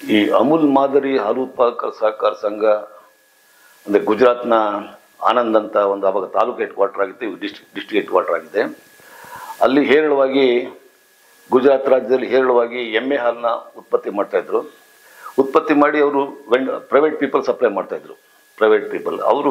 ಈ ಅಮೂಲ್ ಮಾದರಿ ಹಾಲು ಉತ್ಪಾದಕರ ಸಹಕಾರ ಸಂಘ ಅಂದರೆ ಗುಜರಾತ್ನ ಆನಂದ್ ಅಂತ ಒಂದು ಅವಾಗ ತಾಲೂಕು ಹೆಡ್ ಕ್ವಾರ್ಟರ್ ಆಗಿತ್ತು, ಡಿಸ್ಟ್ರಿಕ್ಟ್ ಹೆಡ್ ಕ್ವಾರ್ಟರ್ ಆಗಿದೆ. ಅಲ್ಲಿ ಹೇರಳವಾಗಿ ಗುಜರಾತ್ ರಾಜ್ಯದಲ್ಲಿ ಹೇರಳವಾಗಿ ಎಮ್ಮೆ ಹಾಲನ್ನ ಉತ್ಪತ್ತಿ ಮಾಡ್ತಾಯಿದ್ರು. ಉತ್ಪತ್ತಿ ಮಾಡಿ ಅವರು ಪ್ರೈವೇಟ್ ಪೀಪಲ್ ಸಪ್ಲೈ ಮಾಡ್ತಾಯಿದ್ರು. ಪ್ರೈವೇಟ್ ಪೀಪಲ್ ಅವರು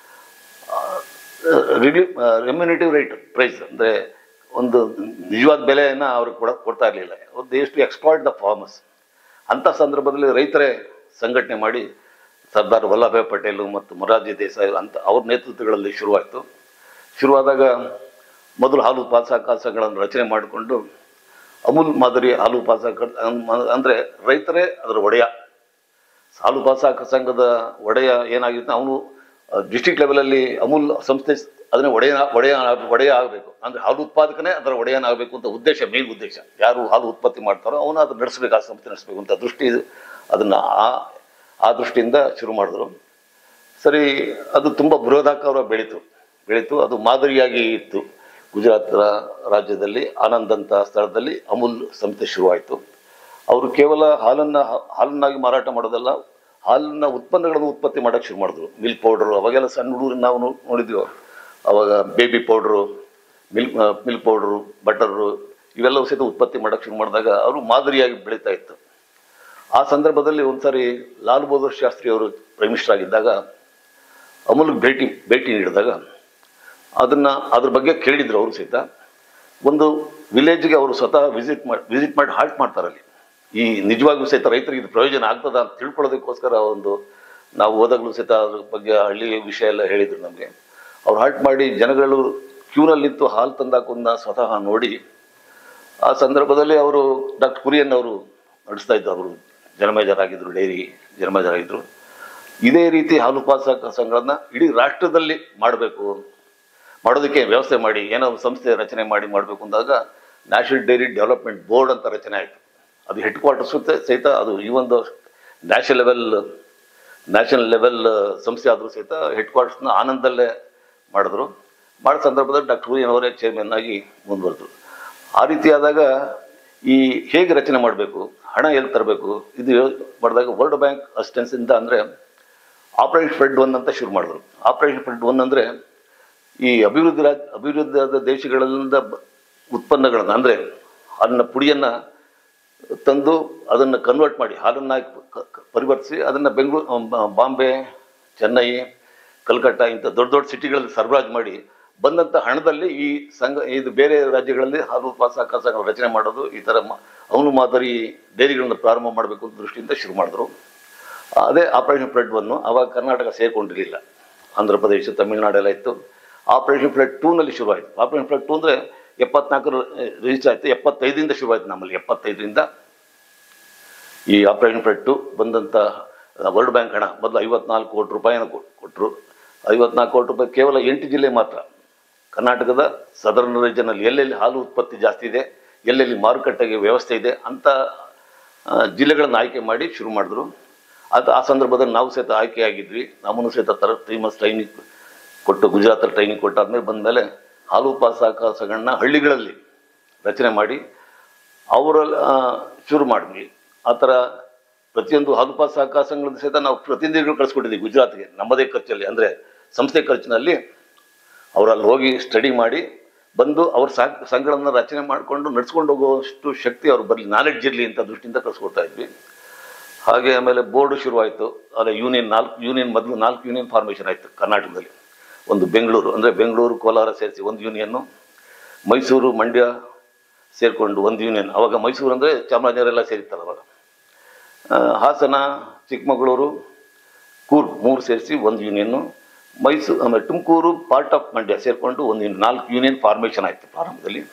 ರೆಮ್ಯುನೇಟಿವ್ ರೇಟ್ ಪ್ರೈಸ್ ಅಂದರೆ ಒಂದು ನಿಜವಾದ ಬೆಲೆಯನ್ನು ಅವ್ರಿಗೆ ಕೊಡ್ತಾ ಇರಲಿಲ್ಲ. They use to exploit the farmers. ಅಂಥ ಸಂದರ್ಭದಲ್ಲಿ ರೈತರೇ ಸಂಘಟನೆ ಮಾಡಿ ಸರ್ದಾರ್ ವಲ್ಲಭಾಯ್ ಪಟೇಲು ಮತ್ತು ಮೊರಾರ್ಜಿ ದೇಸಾಯಿ ಅಂತ ಅವ್ರ ನೇತೃತ್ವಗಳಲ್ಲಿ ಶುರುವಾದಾಗ ಮೊದಲು ಹಾಲು ಉತ್ಪಾದಕ ಸಂಘಗಳನ್ನು ರಚನೆ ಮಾಡಿಕೊಂಡು ಅಮೂಲ್ ಮಾದರಿ ಹಾಲು ಉತ್ಪಾದಕ ಅಂದರೆ ರೈತರೇ ಅದರ ಒಡೆಯ. ಹಾಲು ಉತ್ಪಾದಕ ಸಂಘದ ಒಡೆಯ ಏನಾಗಿರುತ್ತೆ, ಅವನು ಡಿಸ್ಟ್ರಿಕ್ಟ್ ಲೆವೆಲಲ್ಲಿ ಅಮೂಲ್ ಸಂಸ್ಥೆ ಅದನ್ನೇ ಒಡೆಯ ಆಗಬೇಕು. ಅಂದರೆ ಹಾಲು ಉತ್ಪಾದಕನೇ ಅದರ ಒಡೆಯನಾಗಬೇಕು ಅಂತ ಮೇನ್ ಉದ್ದೇಶ. ಯಾರು ಹಾಲು ಉತ್ಪತ್ತಿ ಮಾಡ್ತಾರೋ ಅವನು ಅದನ್ನು ನಡೆಸಬೇಕು, ಆ ಸಂಸ್ಥೆ ನಡೆಸಬೇಕು ಅಂತ ದೃಷ್ಟಿ ಅದನ್ನು ಆ ದೃಷ್ಟಿಯಿಂದ ಶುರು ಮಾಡಿದ್ರು. ಸರಿ, ಅದು ತುಂಬ ಬೃಹದಾಕಾರ ಬೆಳೀತು. ಅದು ಮಾದರಿಯಾಗಿ ಇತ್ತು. ಗುಜರಾತ್ ರಾಜ್ಯದಲ್ಲಿ ಆನಂದ್ ಅಂತ ಸ್ಥಳದಲ್ಲಿ ಅಮೂಲ್ ಸಂಸ್ಥೆ ಶುರುವಾಯಿತು. ಅವರು ಕೇವಲ ಹಾಲನ್ನಾಗಿ ಮಾರಾಟ ಮಾಡೋದಲ್ಲ, ಹಾಲಿನ ಉತ್ಪನ್ನಗಳನ್ನು ಉತ್ಪತ್ತಿ ಮಾಡೋಕ್ಕೆ ಶುರು ಮಾಡಿದ್ರು. ಮಿಲ್ಕ್ ಪೌಡ್ರು, ಅವಾಗೆಲ್ಲ ಸಣ್ಣ ಹುಡುಗರು ನಾವು ನೋಡಿದ್ವಿ. ಅವಾಗ baby powder, milk powder, butter ಇವೆಲ್ಲವೂ ಸಹಿತ ಉತ್ಪತ್ತಿ ಮಾಡೋಕ್ಕೆ ಶುರು ಮಾಡಿದಾಗ ಅವರು ಮಾದರಿಯಾಗಿ ಬೆಳೀತಾ ಇತ್ತು. ಆ ಸಂದರ್ಭದಲ್ಲಿ ಒಂದ್ಸಾರಿ ಲಾಲ್ ಬಹದ್ದೂರ್ ಶಾಸ್ತ್ರಿ ಅವರು ಪ್ರೈಮ್ ಮಿನಿಸ್ಟರ್ ಆಗಿದ್ದಾಗ ಅಮೂಲ್ಗೆ ಭೇಟಿ ನೀಡಿದಾಗ ಅದ್ರ ಬಗ್ಗೆ ಕೇಳಿದ್ರು. ಅವರು ಸಹಿತ ಒಂದು ವಿಲೇಜ್ಗೆ ಅವರು ಸ್ವತಃ ವಿಸಿಟ್ ಮಾಡಿ ಹಾಲ್ಟ್ ಮಾಡ್ತಾರಲ್ಲಿ. ಈ ನಿಜವಾಗ್ಲೂ ಸಹಿತ ರೈತರಿಗೆ ಇದು ಪ್ರಯೋಜನ ಆಗ್ತದ ಅಂತ ತಿಳ್ಕೊಳ್ಳೋದಕ್ಕೋಸ್ಕರ ನಾವು ಹೋದಾಗಲೂ ಸಹಿತ ಅದ್ರ ಬಗ್ಗೆ ಹಳ್ಳಿ ವಿಷಯ ಎಲ್ಲ ಹೇಳಿದರು ನಮಗೆ. ಅವ್ರು ಹಾಲ್ಟ್ ಮಾಡಿ ಜನಗಳು ಕ್ಯೂನಲ್ಲಿ ನಿಂತು ಹಾಲು ತಂದಾಕೋದನ್ನ ಸ್ವತಃ ನೋಡಿ ಆ ಸಂದರ್ಭದಲ್ಲಿ ಅವರು ಡಾಕ್ಟರ್ ಕುರಿಯನ್ ಅವರು ನಡೆಸ್ತಾ ಇದ್ರು. ಅವರು ಜನಮೇಜರಾಗಿದ್ದರು, ಡೈರಿ ಜನಮೇಜರಾಗಿದ್ದರು. ಇದೇ ರೀತಿ ಹಾಲು ಉತ್ಪಾದಕ ಸಂಘಗಳನ್ನ ಇಡೀ ರಾಷ್ಟ್ರದಲ್ಲಿ ಮಾಡೋದಕ್ಕೆ ವ್ಯವಸ್ಥೆ ಮಾಡಿ ಏನೋ ಸಂಸ್ಥೆ ರಚನೆ ಮಾಡಬೇಕು ಅಂದಾಗ ನ್ಯಾಷನಲ್ ಡೈರಿ ಡೆವಲಪ್ಮೆಂಟ್ ಬೋರ್ಡ್ ಅಂತ ರಚನೆ ಆಯಿತು. ಅದು ಹೆಡ್ ಕ್ವಾರ್ಟರ್ಸ್ ಸಹಿತ ಅದು ಈ ಒಂದು ನ್ಯಾಷನಲ್ ಲೆವೆಲ್ ಸಂಸ್ಥೆ ಆದರೂ ಸಹಿತ ಹೆಡ್ ಕ್ವಾರ್ಟರ್ಸ್ನ ಆನಂದಲ್ಲೇ ಮಾಡಿದ್ರು. ಮಾಡೋ ಸಂದರ್ಭದಲ್ಲಿ ಡಾಕ್ಟರ್ ಕುರಿಯನ್ ಅವರೇ ಚೇರ್ಮನ್ ಆಗಿ ಮುಂದುವರೆದ್ರು. ಆ ರೀತಿ ಆದಾಗ ಈ ಹೇಗೆ ರಚನೆ ಮಾಡಬೇಕು, ಹಣ ಎಲ್ಲಿ ತರಬೇಕು, ಇದು ಮಾಡಿದಾಗ ವರ್ಲ್ಡ್ ಬ್ಯಾಂಕ್ ಅಸಿಸ್ಟೆನ್ಸಿಂದ ಅಂದರೆ ಆಪರೇಷನ್ ಫ್ಲಡ್ 1 ಅಂತ ಶುರು ಮಾಡಿದ್ರು. ಆಪರೇಷನ್ ಫ್ಲಡ್ 1 ಅಂದರೆ ಈ ಅಭಿವೃದ್ಧಿಯಾದ ದೇಶಗಳಿಂದ ಉತ್ಪನ್ನಗಳನ್ನು ಅಂದರೆ ಹಾಲಿನ ಪುಡಿಯನ್ನು ತಂದು ಅದನ್ನು ಕನ್ವರ್ಟ್ ಮಾಡಿ ಹಾಲನ್ನಾಗಿ ಪರಿವರ್ತಿಸಿ ಅದನ್ನು ಬಾಂಬೆ, ಚೆನ್ನೈ, ಕಲ್ಕಟ್ಟ ಇಂಥ ದೊಡ್ಡ ಸಿಟಿಗಳಲ್ಲಿ ಸರಬರಾಜು ಮಾಡಿ ಬಂದಂಥ ಹಣದಲ್ಲಿ ಈ ಇದು ಬೇರೆ ರಾಜ್ಯಗಳಲ್ಲಿ ಹಾಲು ಉತ್ಪಾದಕ ಸಂಘ ರಚನೆ ಮಾಡೋದು, ಈ ಥರ ಅವನು ಮಾದರಿ ಡೈರಿಗಳನ್ನು ಪ್ರಾರಂಭ ಮಾಡಬೇಕು ಅಂತ ದೃಷ್ಟಿಯಿಂದ ಶುರು ಮಾಡಿದ್ರು. ಅದೇ ಆಪರೇಷನ್ ಫ್ಲಡ್ 1. ಆವಾಗ ಕರ್ನಾಟಕ ಸೇರಿಕೊಂಡಿರಲಿಲ್ಲ, ಆಂಧ್ರ ಪ್ರದೇಶ, ತಮಿಳುನಾಡೆಲ್ಲ ಇತ್ತು. ಆಪರೇಷನ್ ಫ್ಲಡ್ 2ನಲ್ಲಿ ಶುರುವಾಯಿತು. ಆಪರೇಷನ್ ಫ್ಲಡ್ 2 ಅಂದರೆ 74 ರಿಜಿಸ್ಟರ್ ಆಯಿತು. 75ರಿಂದ ಶುರುವಾಯಿತು ನಮ್ಮಲ್ಲಿ. 75ರಿಂದ ಈ ಆಪರೇಷನ್ ಫ್ಲಡ್ 2 ಬಂದಂಥ ವರ್ಲ್ಡ್ ಬ್ಯಾಂಕ್ ಹಣ ಮೊದಲು 54 ಕೋಟಿ ರೂಪಾಯಿನ ಕೊಟ್ಟರು. 54 ಕೋಟಿ ರೂಪಾಯಿ ಕೇವಲ 8 ಜಿಲ್ಲೆ ಮಾತ್ರ. ಕರ್ನಾಟಕದ ಸದರ್ನ್ ರೀಜನಲ್ಲಿ ಎಲ್ಲೆಲ್ಲಿ ಹಾಲು ಉತ್ಪತ್ತಿ ಜಾಸ್ತಿ ಇದೆ, ಎಲ್ಲೆಲ್ಲಿ ಮಾರುಕಟ್ಟೆಗೆ ವ್ಯವಸ್ಥೆ ಇದೆ ಅಂಥ ಜಿಲ್ಲೆಗಳನ್ನು ಆಯ್ಕೆ ಮಾಡಿ ಶುರು ಮಾಡಿದ್ರು. ಆ ಸಂದರ್ಭದಲ್ಲಿ ನಾವು ಸಹಿತ ಆಯ್ಕೆ ಆಗಿದ್ವಿ. ನಮ್ಮನ್ನು ಸಹಿತ 3 ಮಂತ್ಸ್ ಟ್ರೈನಿಂಗ್ ಕೊಟ್ಟು ಗುಜರಾತಲ್ಲಿ ಟ್ರೈನಿಂಗ್ ಕೊಟ್ಟಾದ್ಮೇಲೆ ಬಂದಮೇಲೆ ಹಾಲು ಉತ್ಪಾದಕ ಸಂಘಗಳನ್ನ ಹಳ್ಳಿಗಳಲ್ಲಿ ರಚನೆ ಮಾಡಿ ಅವರಲ್ಲಿ ಶುರು ಮಾಡಿದ್ವಿ. ಆ ಥರ ಪ್ರತಿಯೊಂದು ಹಾಲು ಉತ್ಪಾದಕ ಸಂಘದ ಸಹಿತ ನಾವು ಪ್ರತಿನಿಧಿಗಳು ಕಳಿಸ್ಕೊಟ್ಟಿದ್ದೀವಿ ಗುಜರಾತ್ಗೆ, ನಮ್ಮದೇ ಖರ್ಚಲ್ಲಿ, ಅಂದರೆ ಸಂಸ್ಥೆ ಖರ್ಚಿನಲ್ಲಿ. ಅವರಲ್ಲಿ ಹೋಗಿ ಸ್ಟಡಿ ಮಾಡಿ ಬಂದು ಅವ್ರ ಸಂಘಗಳನ್ನು ರಚನೆ ಮಾಡಿಕೊಂಡು ನಡ್ಸ್ಕೊಂಡು ಹೋಗುವಷ್ಟು ಶಕ್ತಿ ಅವ್ರು ಬರಲಿ, ನಾಲೆಡ್ಜ್ ಇರಲಿ ಅಂತ ದೃಷ್ಟಿಯಿಂದ ಕಳಿಸ್ಕೊಡ್ತಾ ಇದ್ವಿ. ಹಾಗೆ ಆಮೇಲೆ ಬೋರ್ಡು ಶುರುವಾಯಿತು. ಅದೇ ಮೊದಲು 4 ಯೂನಿಯನ್ ಫಾರ್ಮೇಷನ್ ಆಯಿತು ಕರ್ನಾಟಕದಲ್ಲಿ. ಒಂದು ಬೆಂಗಳೂರು, ಅಂದರೆ ಬೆಂಗಳೂರು, ಕೋಲಾರ ಸೇರಿಸಿ ಒಂದು ಯೂನಿಯನ್ನು, ಮೈಸೂರು, ಮಂಡ್ಯ ಸೇರಿಕೊಂಡು ಒಂದು ಯೂನಿಯನ್. ಅವಾಗ ಮೈಸೂರು ಅಂದರೆ ಚಾಮರಾಜನಗರೆಲ್ಲ ಸೇರಿರ್ತಾರೆ ಅವಾಗ. ಹಾಸನ, ಚಿಕ್ಕಮಗಳೂರು, ಕೂರ್ಗ್ 3 ಸೇರಿಸಿ ಒಂದು ಯೂನಿಯನ್ನು. ಆಮೇಲೆ ತುಮಕೂರು, ಪಾರ್ಟ್ ಆಫ್ ಮಂಡ್ಯ ಸೇರಿಕೊಂಡು ಒಂದು 4 ಯೂನಿಯನ್ ಫಾರ್ಮೇಷನ್ ಆಯಿತು ಪ್ರಾರಂಭದಲ್ಲಿ.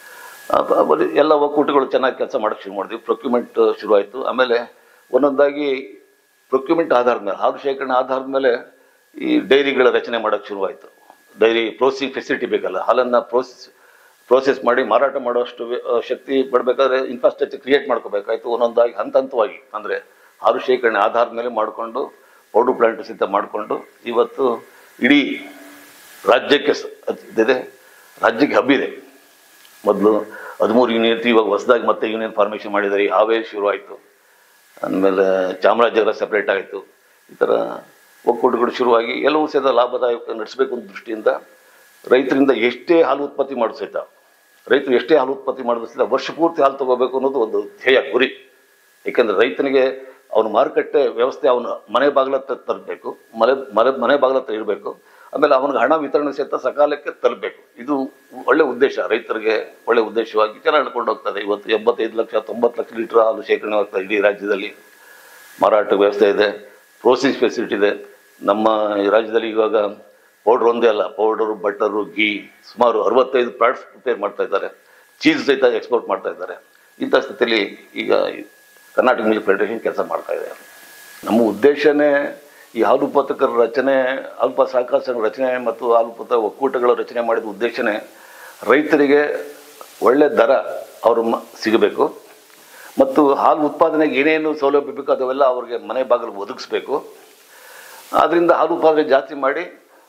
ಎಲ್ಲ ಒಕ್ಕೂಟಗಳು ಚೆನ್ನಾಗಿ ಕೆಲಸ ಮಾಡೋಕ್ಕೆ ಶುರು ಮಾಡಿದ್ವಿ. ಪ್ರೊಕ್ಯೂಮೆಂಟ್ ಶುರುವಾಯಿತು. ಆಮೇಲೆ ಒಂದೊಂದಾಗಿ ಪ್ರೊಕ್ಯೂಮೆಂಟ್ ಆಧಾರದ ಮೇಲೆ, ಹಾಲು ಶೇಖರಣೆ ಆಧಾರದ ಮೇಲೆ ಈ ಡೈರಿಗಳ ರಚನೆ ಮಾಡೋಕ್ಕೆ ಶುರುವಾಯಿತು. ಡೈರಿ ಪ್ರೋಸೆಸಿಂಗ್ ಫೆಸಿಲಿಟಿ ಬೇಕಲ್ಲ, ಹಾಲನ್ನು ಪ್ರೋಸೆಸ್ ಮಾಡಿ ಮಾರಾಟ ಮಾಡೋಷ್ಟು ಶಕ್ತಿ ಪಡಬೇಕಾದ್ರೆ ಇನ್ಫ್ರಾಸ್ಟ್ರಕ್ಚರ್ ಕ್ರಿಯೇಟ್ ಮಾಡ್ಕೋಬೇಕಾಯ್ತು. ಒಂದೊಂದಾಗಿ ಹಂತವಾಗಿ ಅಂದರೆ ಹಾಲು ಶೇಖರಣೆ ಆಧಾರದ ಮೇಲೆ ಮಾಡಿಕೊಂಡು ಪೌಡರ್ ಪ್ಲಾಂಟ್ ಸಿದ್ಧ ಮಾಡಿಕೊಂಡು ಇವತ್ತು ಇಡೀ ರಾಜ್ಯಕ್ಕೆ ರಾಜ್ಯಕ್ಕೆ ಹಬ್ಬಿದೆ. ಮೊದಲು 13 ಯೂನಿಯನ್ ಇತ್ತು, ಇವಾಗ ಹೊಸದಾಗಿ ಮತ್ತೆ ಯೂನಿಯನ್ ಫಾರ್ಮೇಷನ್ ಮಾಡಿದ್ದಾರೆ. ಹಾವೇರಿ ಶುರುವಾಯಿತು. ಅಂದಮೇಲೆ ಚಾಮರಾಜನಗರ ಸಪ್ರೇಟ್ ಆಯಿತು. ಈ ಥರ ಒಕ್ಕೂಟಗಳು ಶುರುವಾಗಿ ಎಲ್ಲವೂ ಸಹಿತ ಲಾಭದಾಯಕ ನಡೆಸಬೇಕು ಅನ್ನೋ ದೃಷ್ಟಿಯಿಂದ ರೈತರಿಂದ ಎಷ್ಟೇ ಹಾಲು ಉತ್ಪತ್ತಿ ಮಾಡೋದು ಸಹಿತ, ರೈತರು ಎಷ್ಟೇ ಹಾಲು ಉತ್ಪತ್ತಿ ಮಾಡಿದ್ರು ಸಹಿತ ವರ್ಷ ಪೂರ್ತಿ ಹಾಲು ತೊಗೋಬೇಕು ಅನ್ನೋದು ಒಂದು ಧ್ಯೇಯ ಗುರಿ. ಏಕೆಂದರೆ ರೈತನಿಗೆ ಅವನ ಮಾರುಕಟ್ಟೆ ವ್ಯವಸ್ಥೆ ಅವನ ಮನೆ ಬಾಗಿಲತ್ತ ತರಬೇಕು, ಮನೆ ಬಾಗಿಲತ್ತ ಇರಬೇಕು. ಆಮೇಲೆ ಅವನಿಗೆ ಹಣ ವಿತರಣೆ ಸಹಿತ ಸಕಾಲಕ್ಕೆ ತಲುಪಬೇಕು. ಇದು ಒಳ್ಳೆ ಉದ್ದೇಶ, ರೈತರಿಗೆ ಒಳ್ಳೆ ಉದ್ದೇಶವಾಗಿ ಚೆನ್ನಾಗಿ ನಡ್ಕೊಂಡು ಹೋಗ್ತದೆ. ಇವತ್ತು 85 ಲಕ್ಷ 90 ಲಕ್ಷ ಲೀಟರ್ ಹಾಲು ಶೇಖರಣೆ ಆಗ್ತದೆ ಇಡೀ ರಾಜ್ಯದಲ್ಲಿ. ಮಾರಾಟ ವ್ಯವಸ್ಥೆ ಇದೆ, ಪ್ರೋಸೆಸಿಂಗ್ ಫೆಸಿಲಿಟಿ ಇದೆ. ನಮ್ಮ ರಾಜ್ಯದಲ್ಲಿ ಇವಾಗ ಪೌಡ್ರ್ ಒಂದೇ ಅಲ್ಲ, ಪೌಡರು, ಬಟರು, ಗೀ ಸುಮಾರು 65 ಪ್ರಾಡಕ್ಟ್ಸ್ ಪ್ರಿಪೇರ್ ಮಾಡ್ತಾ ಇದ್ದಾರೆ. ಚೀಸ್ ಸಹಿತ ಎಕ್ಸ್ಪೋರ್ಟ್ ಮಾಡ್ತಾ ಇದ್ದಾರೆ. ಇಂಥ ಸ್ಥಿತಿಯಲ್ಲಿ ಈಗ ಕರ್ನಾಟಕ ಮಿಲ್ಕ್ ಫೆಡರೇಷನ್ ಕೆಲಸ ಮಾಡ್ತಾ ಇದೆ. ನಮ್ಮ ಉದ್ದೇಶನೇ ಈ ಹಾಲು ಉತ್ಪಾದಕರ ರಚನೆ, ಅಲ್ಪ ಸಹಕಾರ ಸಂಘ ರಚನೆ ಮತ್ತು ಹಾಲು ಉತ್ಪಾದಕ ಒಕ್ಕೂಟಗಳ ರಚನೆ ಮಾಡಿದ ಉದ್ದೇಶನೇ ರೈತರಿಗೆ ಒಳ್ಳೆ ದರ ಅವರು ಸಿಗಬೇಕು ಮತ್ತು ಹಾಲು ಉತ್ಪಾದನೆಗೆ ಏನೇನು ಸೌಲಭ್ಯ ಬೇಕೋ ಅದೆಲ್ಲ ಅವ್ರಿಗೆ ಮನೆ ಬಾಗಿಲು ಒದಗಿಸ್ಬೇಕು. ಆದ್ದರಿಂದ ಹಾಲು ಉತ್ಪಾದನೆ ಜಾಸ್ತಿ ಮಾಡಿ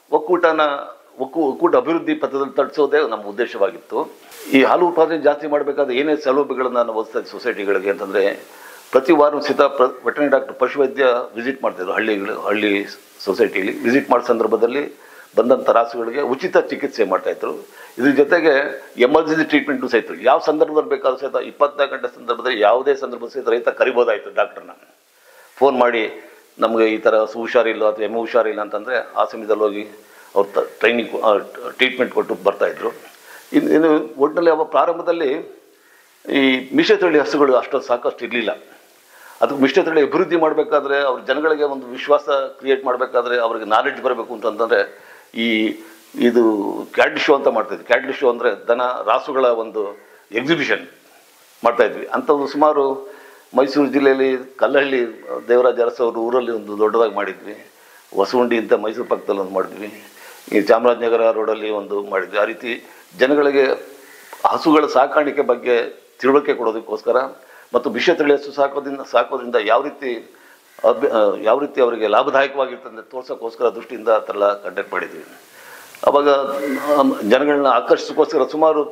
ಒಕ್ಕೂಟ ಅಭಿವೃದ್ಧಿ ಪಥದಲ್ಲಿ ತಡಿಸೋದೇ ನಮ್ಮ ಉದ್ದೇಶವಾಗಿತ್ತು. ಈ ಹಾಲು ಉತ್ಪಾದನೆ ಜಾಸ್ತಿ ಮಾಡಬೇಕಾದ್ರೆ ಏನೇ ಸೌಲಭ್ಯಗಳನ್ನು ನಾವು ಒದಗಿಸ್ತಾ ಇದ್ದೀವಿ ಸೊಸೈಟಿಗಳಿಗೆ ಅಂತಂದರೆ, ಪ್ರತಿ ವಾರ ಸಹಿತ ವೆಟರ್ನರಿ ಡಾಕ್ಟರ್ ಪಶುವೈದ್ಯ ವಿಸಿಟ್ ಮಾಡ್ತಾಯಿದ್ರು. ಹಳ್ಳಿ ಸೊಸೈಟಿಲಿ ವಿಸಿಟ್ ಮಾಡೋ ಸಂದರ್ಭದಲ್ಲಿ ಬಂದಂಥ ರಾಸುಗಳಿಗೆ ಉಚಿತ ಚಿಕಿತ್ಸೆ ಮಾಡ್ತಾಯಿದ್ರು. ಇದ್ರ ಜೊತೆಗೆ ಎಮರ್ಜೆನ್ಸಿ ಟ್ರೀಟ್ಮೆಂಟು ಸಹಿತ ಯಾವ ಸಂದರ್ಭದಲ್ಲಿ ಬೇಕಾದ್ರೂ ಸಹಿತ 24 ಗಂಟೆ ಸಂದರ್ಭದಲ್ಲಿ ಯಾವುದೇ ಸಂದರ್ಭದಲ್ಲಿ ಸಹಿತ ರೈತ ಕರಿಬೋದಾಯಿತು ಡಾಕ್ಟ್ರನ್ನ. ಫೋನ್ ಮಾಡಿ ನಮಗೆ ಈ ಥರ ಹುಷಾರಿಲ್ಲ ಅಥವಾ ಎಮ್ಮೆ ಹುಷಾರಿಲ್ಲ ಅಂತಂದರೆ ಆ ಸಮಯದಲ್ಲಿ ಹೋಗಿ ಅವ್ರು ಟ್ರೀಟ್ಮೆಂಟ್ ಕೊಟ್ಟು ಬರ್ತಾಯಿದ್ರು. ಇನ್ನು ಒಟ್ಟಿನಲ್ಲಿ ಅವ ಪ್ರಾರಂಭದಲ್ಲಿ ಈ ಮಿಶ್ರತಳಿ ಹಸುಗಳು ಅಷ್ಟೊಂದು ಸಾಕಷ್ಟು ಇರಲಿಲ್ಲ. ಅದಕ್ಕೆ ಮಿಶ್ರತಳಿ ಅಭಿವೃದ್ಧಿ ಮಾಡಬೇಕಾದ್ರೆ ಅವ್ರ ಜನಗಳಿಗೆ ಒಂದು ವಿಶ್ವಾಸ ಕ್ರಿಯೇಟ್ ಮಾಡಬೇಕಾದ್ರೆ ಅವ್ರಿಗೆ ನಾಲೆಡ್ಜ್ ಬರಬೇಕು ಅಂತಂದರೆ ಇದು ಕ್ಯಾಟ್ಲ್ ಶೋ ಅಂತ ಮಾಡ್ತಾಯಿದ್ವಿ. ಕ್ಯಾಟ್ಲ್ ಶೋ ಅಂದರೆ ದನ ರಾಸುಗಳ ಒಂದು ಎಕ್ಸಿಬಿಷನ್ ಮಾಡ್ತಾಯಿದ್ವಿ. ಅಂಥದ್ದು ಸುಮಾರು ಮೈಸೂರು ಜಿಲ್ಲೆಯಲ್ಲಿ ಕಲ್ಲಹಳ್ಳಿ ದೇವರಾಜ ಅರಸು ಅವ್ರ ಊರಲ್ಲಿ ಒಂದು ದೊಡ್ಡದಾಗಿ ಮಾಡಿದ್ವಿ. ಹೊಸಹುಂಡಿ ಅಂತ ಮೈಸೂರು ಪಕ್ಕದಲ್ಲಿ ಒಂದು ಮಾಡಿದ್ವಿ. ಈ ಚಾಮರಾಜನಗರ ರೋಡಲ್ಲಿ ಒಂದು ಮಾಡಿದ್ವಿ. ಆ ರೀತಿ ಜನಗಳಿಗೆ ಹಸುಗಳ ಸಾಕಾಣಿಕೆ ಬಗ್ಗೆ ತಿಳುವಳಿಕೆ ಕೊಡೋದಕ್ಕೋಸ್ಕರ ಮತ್ತು ಮಿಶ್ರತಳಿ ಹಸು ಸಾಕೋದ್ರಿಂದ ಯಾವ ರೀತಿ ಅವರಿಗೆ ಲಾಭದಾಯಕವಾಗಿರ್ತದೆ ತೋರ್ಸೋಕ್ಕೋಸ್ಕರ ದೃಷ್ಟಿಯಿಂದ ಆ ಥರ ಕಂಡಕ್ಟ್ ಮಾಡಿದ್ವಿ. ಆವಾಗ ಜನಗಳನ್ನ ಆಕರ್ಷಿಸೋಕ್ಕೋಸ್ಕರ ಸುಮಾರು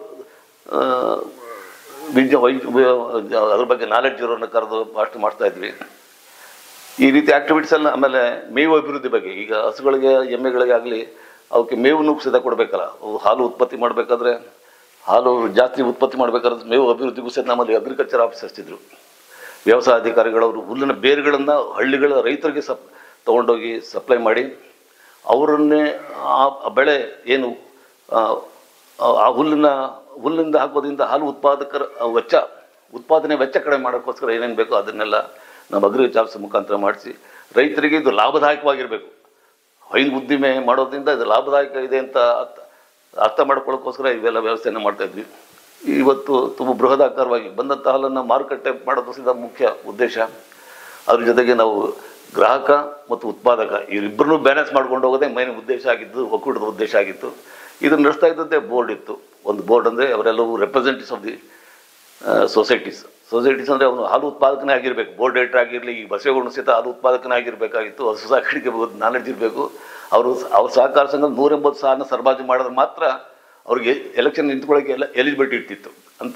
ಅದ್ರ ಬಗ್ಗೆ ನಾಲೆಡ್ಜ್ ಇರೋರನ್ನ ಕರೆದು ಭಾಷಣ ಮಾಡ್ತಾಯಿದ್ವಿ. ಈ ರೀತಿ ಆ್ಯಕ್ಟಿವಿಟೀಸಲ್ಲಿ ಆಮೇಲೆ ಮೇವು ಅಭಿವೃದ್ಧಿ ಬಗ್ಗೆ, ಈಗ ಹಸುಗಳಿಗೆ ಎಮ್ಮೆಗಳಿಗೆ ಆಗಲಿ ಅವಕ್ಕೆ ಮೇವನ್ನು ಸಹಿತ ಕೊಡಬೇಕಲ್ಲ. ಹಾಲು ಉತ್ಪತ್ತಿ ಮಾಡಬೇಕಾದ್ರೆ, ಹಾಲು ಜಾಸ್ತಿ ಉತ್ಪತ್ತಿ ಮಾಡಬೇಕಾದ್ರೆ ಮೇವು ಅಭಿವೃದ್ಧಿಗೂ ಸಹಿತ ನಮ್ಮಲ್ಲಿ ಅಗ್ರಿಕಲ್ಚರ್ ಆಫೀಸರ್ಸ್ ಇದ್ದರು, ವ್ಯವಸಾಯ ಅಧಿಕಾರಿಗಳವರು. ಹುಲ್ಲಿನ ಬೇರುಗಳನ್ನು ಹಳ್ಳಿಗಳ ರೈತರಿಗೆ ತೊಗೊಂಡೋಗಿ ಸಪ್ಲೈ ಮಾಡಿ ಅವರನ್ನೇ ಆ ಬೆಳೆ ಏನು ಆ ಹುಲ್ಲಿಂದ ಹಾಕೋದ್ರಿಂದ ಹಾಲು ಉತ್ಪಾದಕರ ಉತ್ಪಾದನೆ ವೆಚ್ಚ ಕಡಿಮೆ ಮಾಡೋಕ್ಕೋಸ್ಕರ ಏನೇನು ಬೇಕೋ ಅದನ್ನೆಲ್ಲ ನಮ್ಮ ಅಗ್ರಿಕಲ್ಚರ್ ಆಫೀಸ್ ಮುಖಾಂತರ ಮಾಡಿಸಿ ರೈತರಿಗೆ ಇದು ಲಾಭದಾಯಕವಾಗಿರಬೇಕು. ಹೈನು ಉದ್ದಿಮೆ ಮಾಡೋದ್ರಿಂದ ಇದು ಲಾಭದಾಯಕ ಇದೆ ಅಂತ ಅರ್ಥ ಮಾಡ್ಕೊಳ್ಳೋಕ್ಕೋಸ್ಕರ ಇವೆಲ್ಲ ವ್ಯವಸ್ಥೆಯನ್ನು ಮಾಡ್ತಾಯಿದ್ವಿ. ಇವತ್ತು ತುಂಬ ಬೃಹದಾಕಾರವಾಗಿ ಬಂದಂಥ ಹಾಲನ್ನು ಮಾರುಕಟ್ಟೆ ಮಾಡೋದು ಸಹ ಮುಖ್ಯ ಉದ್ದೇಶ. ಅದ್ರ ಜೊತೆಗೆ ನಾವು ಗ್ರಾಹಕ ಮತ್ತು ಉತ್ಪಾದಕ ಇವರಿಬ್ಬರನ್ನೂ ಬ್ಯಾಲೆನ್ಸ್ ಮಾಡ್ಕೊಂಡು ಹೋಗೋದೇ ಮೈನ್ ಉದ್ದೇಶ ಆಗಿದ್ದು, ಒಕ್ಕೂಟದ ಉದ್ದೇಶ ಆಗಿತ್ತು. ಇದನ್ನು ನಡೆಸ್ತಾ ಇದ್ದದ್ದೇ ಬೋರ್ಡ್ ಇತ್ತು. ಒಂದು ಬೋರ್ಡ್ ಅಂದರೆ ಅವರೆಲ್ಲವೂ ರೆಪ್ರೆಸೆಂಟೇಟಿವ್ಸ್ ಆಫ್ ದಿ ಸೊಸೈಟೀಸ್ ಅಂದರೆ ಅವನು ಹಾಲು ಉತ್ಪಾದಕನೇ ಆಗಿರಬೇಕು. ಬೋರ್ಡ್ ಡೈರೆಕ್ಟರ್ ಆಗಿರಲಿ, ಈ ಬಸವೇಗೌಡ ಸಹಿತ ಹಾಲು ಉತ್ಪಾದಕನೇ ಆಗಿರಬೇಕಾಗಿತ್ತು. ಹಸು ಸಾಕಾಣಿಕೆ ನಾಲೆಡ್ಜ್ ಇರಬೇಕು. ಅವ್ರ ಸಹಕಾರ ಸಂಘ 180 ಸಾಲನ್ನ ಸರಬರಾಜು ಮಾಡಿದ್ರೆ ಮಾತ್ರ ಅವ್ರಿಗೆ ಎಲೆಕ್ಷನ್ ನಿಂತ್ಕೊಳ್ಳೋಕ್ಕೆ ಎಲಿಜಿಬಿಲಿಟಿ ಇರ್ತಿತ್ತು ಅಂತ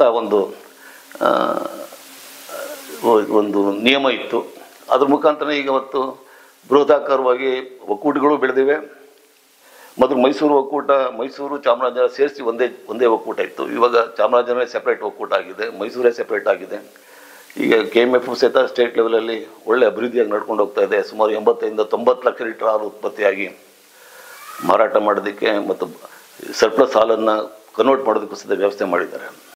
ಒಂದು ನಿಯಮ ಇತ್ತು. ಅದ್ರ ಮುಖಾಂತರ ಈಗ ಇವತ್ತು ಬೃಹದಾಕಾರವಾಗಿ ಒಕ್ಕೂಟಗಳು ಬೆಳೆದಿವೆ. ಮೊದಲು ಮೈಸೂರು ಒಕ್ಕೂಟ, ಮೈಸೂರು ಚಾಮರಾಜನಗರ ಸೇರಿಸಿ ಒಂದೇ ಒಕ್ಕೂಟ ಇತ್ತು. ಇವಾಗ ಚಾಮರಾಜನಗರ ಸೆಪ್ರೇಟ್ ಒಕ್ಕೂಟ ಆಗಿದೆ, ಮೈಸೂರೇ ಸೆಪ್ರೇಟ್ ಆಗಿದೆ. ಈಗ KMF ಸಹಿತ ಸ್ಟೇಟ್ ಲೆವೆಲಲ್ಲಿ ಒಳ್ಳೆ ಅಭಿವೃದ್ಧಿಯಾಗಿ ನಡ್ಕೊಂಡು ಹೋಗ್ತಾ ಇದೆ. ಸುಮಾರು 85-90 ಲಕ್ಷ ಲೀಟರ್ ಹಾಲು ಉತ್ಪತ್ತಿಯಾಗಿ ಮಾರಾಟ ಮಾಡೋದಕ್ಕೆ ಮತ್ತು ಸರ್ಪ್ಲಸ್ ಹಾಲನ್ನು ಕನ್ವರ್ಟ್ ಮಾಡೋದಕ್ಕೂ ಸಹಿತ ವ್ಯವಸ್ಥೆ ಮಾಡಿದ್ದಾರೆ.